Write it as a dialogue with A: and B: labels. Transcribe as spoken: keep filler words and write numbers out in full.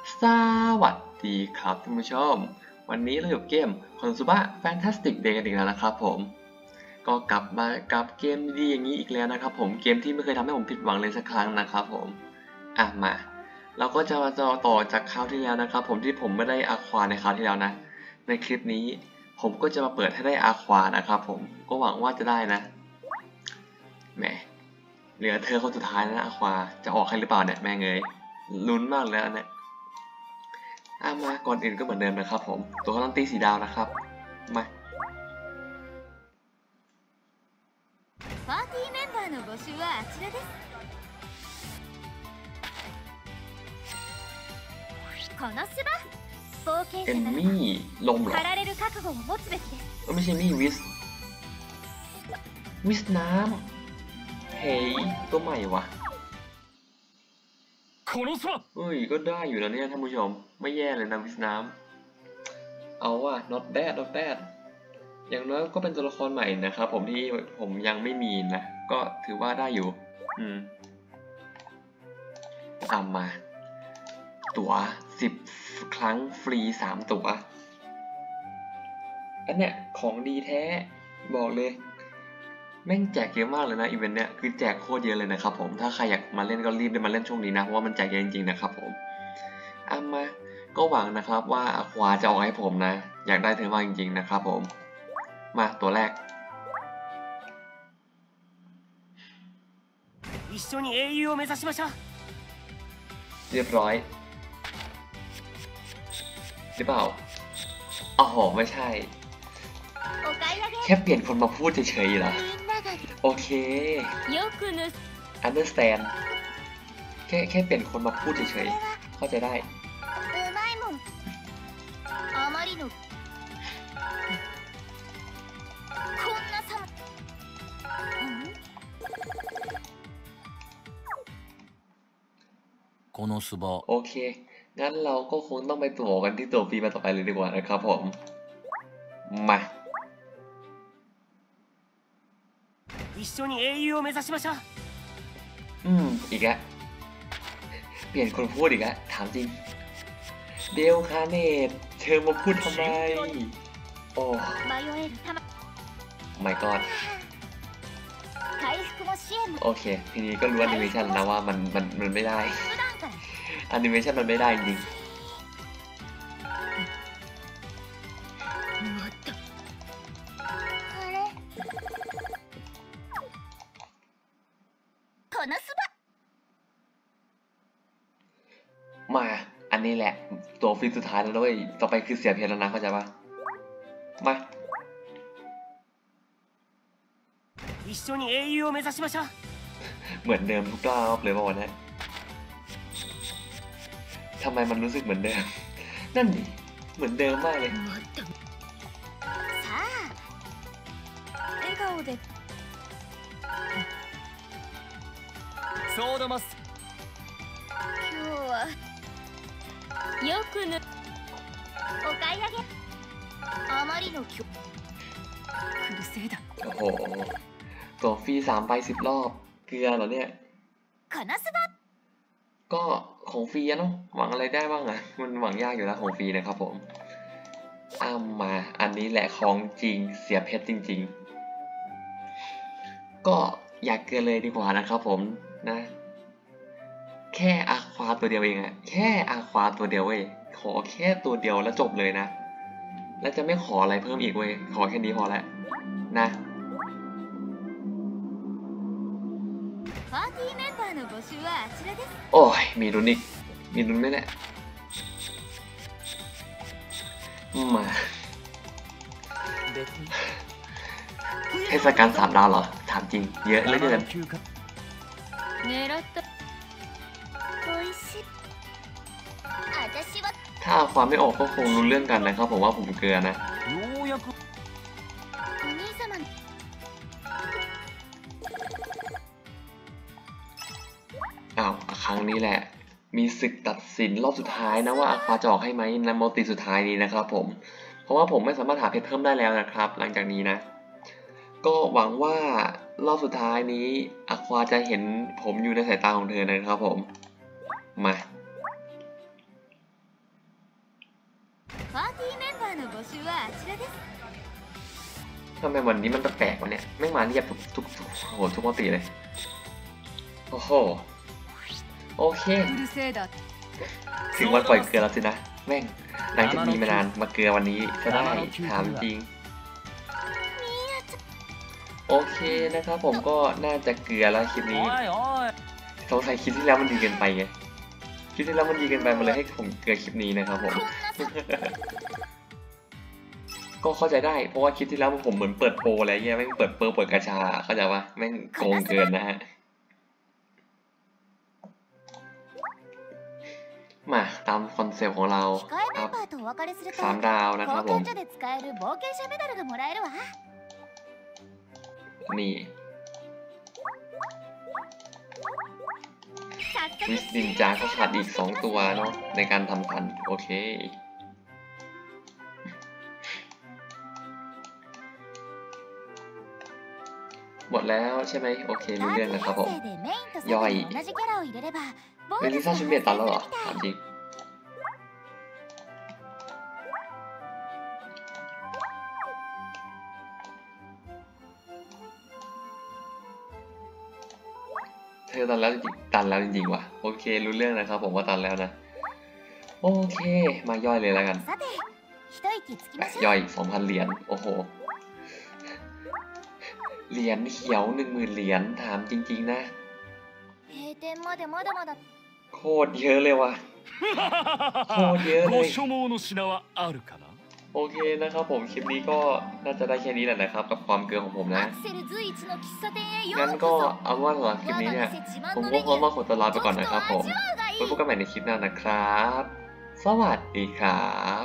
A: สวัสดีครับท่านผู้ชมวันนี้เราอยู่เกมคอนซูบะแฟนตาสติกเดย์กันอีกแล้วนะครับผมก็กลับมากับเกมดีอย่างนี้อีกแล้วนะครับผมเกมที่ไม่เคยทำให้ผมผิดหวังเลยสักครั้งนะครับผมอ่ะมาเราก็จะมาต่อจากคราวที่แล้วนะครับผมที่ผมไม่ได้อาควาในคราวที่แล้วนะในคลิปนี้ผมก็จะมาเปิดให้ได้อาควานะครับผมก็หวังว่าจะได้นะแหมเหลือเธอคนสุดท้ายนะอาควาจะออกให้หรือเปล่าเนี่ยแม่งเอ้ยลุ้นมากเลยเนี่ยอ่ะมาก่อนอื่นก็เหมือนเดิมนะครับผมตัวการันตีสีดาวนะครับมา
B: パーティーメンバーの募集はあちらです。この芝冒険者
A: เอม
B: なら
A: มี่ลมเหรอ
B: 駆られる覚悟を持つべきです。
A: เออไม่ใช่นี่วิสวิสน้ำเฮ้ยตัวใหม่วะเฮ้ยก็ได้อยู่แล้วเนี่ยท่านผู้ชมไม่แย่เลยนะวิสน้ำเอาว่ะ not bad not bad อย่างน้อยก็เป็นตัวละครใหม่นะครับผมที่ผมยังไม่มีนะก็ถือว่าได้อยู่อืมตามมาตั๋วสิบครั้งฟรีสามตั๋วอันเนี้ยของดีแท้บอกเลยแม่งแจกเยอะมากเลยนะอีเวนต์เนี้ยคือแจกโคตรเยอะเลยนะครับผมถ้าใครอยากมาเล่นก็รีบได้มาเล่นช่วงนี้นะเพราะว่ามันแจกเยอะจริงๆนะครับผมอ่ะมาก็หวังนะครับว่าอควาจะออกให้ผมนะอยากได้เธอมากจริงๆนะครับผมมาตัวแรก
C: 一緒に英雄を目指しましょう
A: เรียบร้อยหรือเปล่าอ๋อไม่ใช่แค่เปลี่ยนคนมาพูดเฉยๆเหรอโอเค understand แค่แค่เปลี่ยนคนมาพูดเฉยๆเข้าใจได้โอเคงั้นเราก็คงต้องไปตัวกันที่ตัวฟรีมาต่อไปเลยดีกว่านะครับผมมา
C: 一緒に英雄を目指しましょう
A: อืมอีกแล้วเปลี่ยนคนพูดอีกแล้วถามจริงเดลคาเนตเชิญมาพูดทำไมโอ้ my god โอเคทีนี้ก็รู้แอนิเมชันนะว่ามันมันมันไม่ได้แอนิเมชันมันไม่ได้จริงมาอันนี้แหละตัวฟรีสุดท้ายแล้วด้วยต่อไปคือเสียเพลแล้วนะเข้าใจปะมา
C: 一緒に英雄を目指しましょう
A: เหมือนเดิมทุกรอบเลยว่าวันนี้ทำไมมันรู้สึกเหมือนเดิมนั่นดิเหมือนเดิมมากเลย
C: ソードマス
B: よくぬお買い上げあまりの強クルセイダ
A: โอ้โหตัวฟรีสามใบสิบรอบเกลือเหรอเนี่ยก็ของฟรีอะเนาะหวังอะไรได้บ้างอะมันหวังยากอยู่แล้วของฟรีนะครับผมอ้ามาอันนี้แหละของจริงเสียเพชรจริงๆก็อยากเกินเลยดีกว่านะครับผมนะแค่อาควาตัวเดียวเองอะแค่อาควาตัวเดียวเว้ยขอแค่ตัวเดียวแล้วจบเลยนะแล้วจะไม่ขออะไรเพิ่มอีกเว้ยขอแค่นี้พอแล้วนะโอ้ยมีลุ้นอีกมีลุ้นแน่ๆมาเทศกาลสามดาวเหรอถามจริงเยอะเหลือเกินถ้าความไม่ออกก็คงรู้เรื่องกันนะครับผมว่าผมเกลือนะอ้าวครั้งนี้แหละมีศึกตัดสินรอบสุดท้ายนะว่าอาควาจะออกให้ไหมในมัลติสุดท้ายนี้นะครับผมเพราะว่าผมไม่สามารถหาเพชรเพิ่มได้แล้วนะครับหลังจากนี้นะก็หวังว่ารอบสุดท้ายนี้อาควาจะเห็นผมอยู่ในสายตาของเธอนะครับผมมา
B: パーティーメンバーの募集はあちらです。
A: ทำไมวันนี้มันแปลกๆวะเนี่ยไม่มาเรียบทุกทุกทุกโอ้โหทุกปกติเลยโอ้โหโอเค
B: うるせえだ。
A: ถึงวันปล่อยเกลือแล้วสินะแม่งหลังจากมีมานานมาเกลือวันนี้จะได้ถามจริงโอเคนะครับผมก็น่าจะเกลือแล้วคลิปนี้
C: おいおい
A: สงสัยคลิปที่แล้วมันดีเกินไปไงคลิปที่แล้วมันดีเกินไปมันเลยให้ผมเกลือคลิปนี้นะครับผม ก็เข้าใจได้เพราะว่าคลิปที่แล้วผมเหมือนเปิดโปรอะไรเงี้ยแม่งเปิดเปิดเปิดกระชาเข้าใจปะแม่งโกงเกินนะฮะมาตามคอนเซปต์ของเรา
B: 控えメンバーとお別れすると
A: สามดาวนะครับผม
B: 冒険所で使える冒険者メダルがもらえるわ。
A: นี่
B: 早速
A: วิสดินจาเขาขาดอีกสองตัวเนาะในการทำทันโอเคหมดแล้วใช่ไหมโอเครู้เรื่องนะครับผม
B: パーティー編成でメインとサブ
A: ย่อย
B: に同じキャラを入れればボ
A: เรื่อง
B: ーナ
A: นี้
B: ス
A: สร้าง
B: が
A: ชุด
B: 発
A: เบียดตัน
B: 生
A: แล้ว
B: す
A: เหร
B: る
A: อ
B: みた
A: ถาม
B: い。
A: จริงเธอตันแล้วจริงตันแล้วจริงๆว่ะโอเครู้เรื่องนะครับผมว่าตันแล้วนะโอเคมาย่อยเลยแล้วกัน
B: さて一息つき
A: แปะ
B: ましょう。
A: ย่อย สองพัน เหรียญโอ้โหเหรียญเขียว หนึ่งหมื่น เหรียญถามจริงๆนะ
B: 閉店までまだまだ。
A: โคตรเยอะเลยว่ะโคตรเยอะเล
C: ご
A: ย
C: 所望の品はあるかな。
A: โอเคนะครับผมคลิปนี้ก็น่าจะได้แค่นี้แหละนะครับกับความเกลือของผม
B: ア
A: นะ
B: クセル随一の喫茶店へよ
A: งั้น
B: う
A: ก็
B: こそ。
A: เอาว่าสำหรับคลิป
B: 我
A: นี้
B: が
A: เนี่ย
B: 店自慢
A: ผม
B: の
A: ก็
B: メ
A: ขอ
B: ニュ
A: มา
B: ー
A: ขอตัวลาไปก่อนนะครับผม
B: 味わうがいい
A: ไว้พบกันใหม่ในคลิปหน้านะครับ สวัสดีครับ